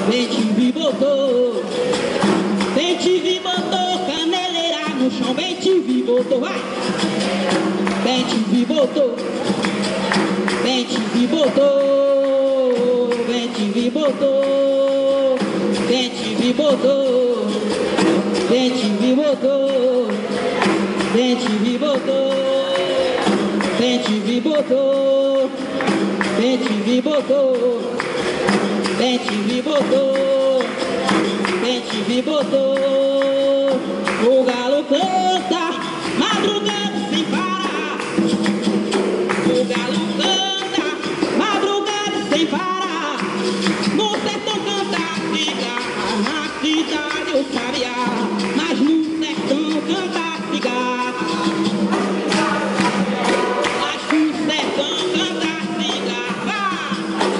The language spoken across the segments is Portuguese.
Bem-te-vi botou, bem-te-vi botou, caneleira no chão, bem-te-vi botou, vai! Bem-te-vi botou, bem-te-vi botou, bem-te-vi botou, bem-te-vi botou, bem-te-vi botou, bem-te-vi botou, bem-te-vi botou, bem-te-vi botou, bem-te-vi botou, bem-te-vi botou. O galo canta, madrugando sem parar. O galo canta, madrugando sem parar. No sertão canta a cigarra, na cidade o sabiá, mas no sertão canta a cigarra. Mas no sertão canta a cigarra.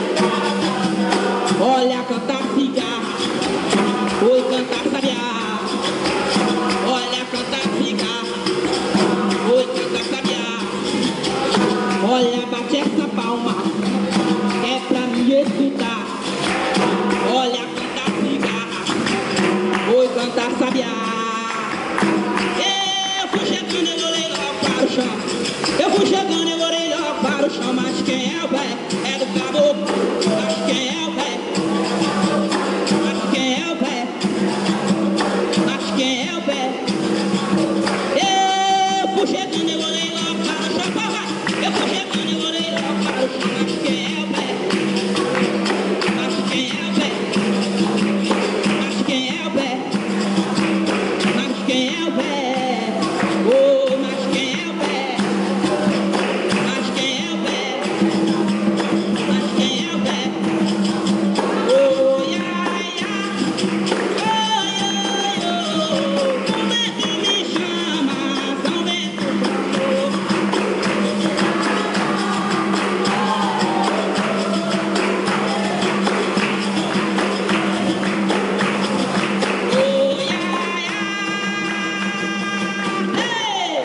Olha cantar cigarra, oi cantar sabiá. Olha cantar cigarra, oi cantar sabiá. Olha bate essa palma, é pra me escutar. Olha cantar cigarra, oi cantar sabiá. Eu fui chegando, eu olhei logo para o chão. Eu fui chegando, eu olhei logo para o chão. Mas quem é o pé? É do caboclo. Mas quem é o pé? Mas quem é o pé? Mas quem é o pé? Eu fui chegando, eu olhei logo para o chão. Vai! Eu fui chegando, eu olhei logo para o chão. Mas quem é o pé? Mas quem é o pé? Mas quem é o pé? Mas quem é o pé? Oh, mas quem é o pé? Mas quem é o pé? Mas quem é o pé? Oh, ia, ia. São Bento me chama, São Bento chamou. Oh, ia, ia. Ei!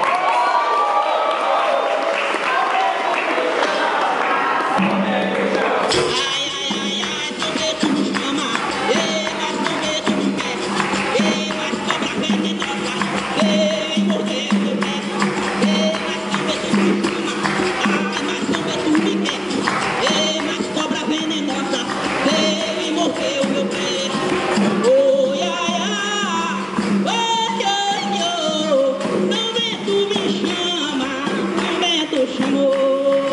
Ai, ai, ai, ai, São Bento me chama. Ei, mas São Bento não quer. Ei, mas cobra venenosa. Ei, mordeu meu pé. Ei, mas São Bento me chama. Ai, mas São Bento me quer. Ei, mas cobra venenosa. Ei, mordeu meu pé. Oh, ai, ai. Oh, oh, oh. São Bento me chama. São Bento chamou.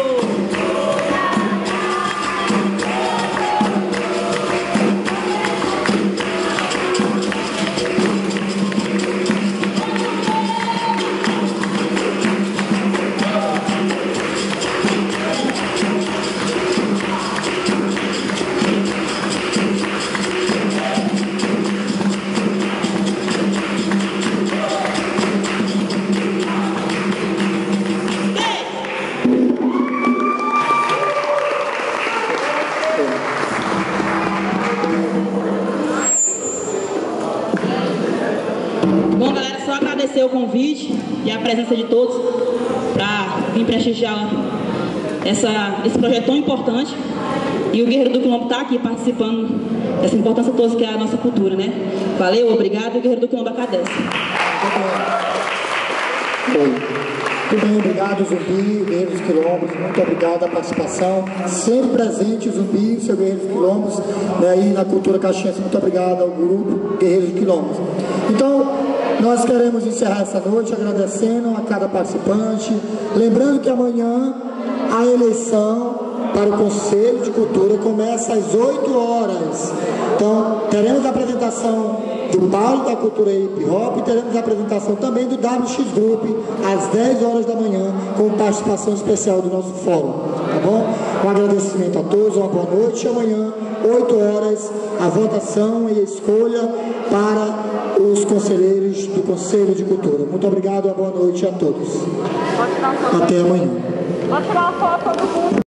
Bom, galera, só agradecer o convite e a presença de todos para vir prestigiar esse projeto tão importante. E o Guerreiro do Quilombo está aqui participando dessa importância toda que é a nossa cultura, né? Valeu, obrigado, e o Guerreiro do Quilombo agradece. Muito bem, obrigado Zumbi, Guerreiro dos Quilombos, muito obrigado a participação, sempre presente o Zumbi, o seu Guerreiro dos Quilombos, né, aí na cultura caxiense, muito obrigado ao grupo Guerreiros dos Quilombos. Então, nós queremos encerrar essa noite agradecendo a cada participante, lembrando que amanhã a eleição para o Conselho de Cultura começa às 8 horas. Então, teremos a apresentação do Paulo da Cultura Hip Hop e teremos a apresentação também do WX Group às 10 horas da manhã, com participação especial do nosso fórum, tá bom? Um agradecimento a todos, uma boa noite e amanhã, 8 horas, a votação e a escolha para os conselheiros do Conselho de Cultura. Muito obrigado, uma boa noite a todos. Até amanhã. Vou tirar uma foto todo mundo.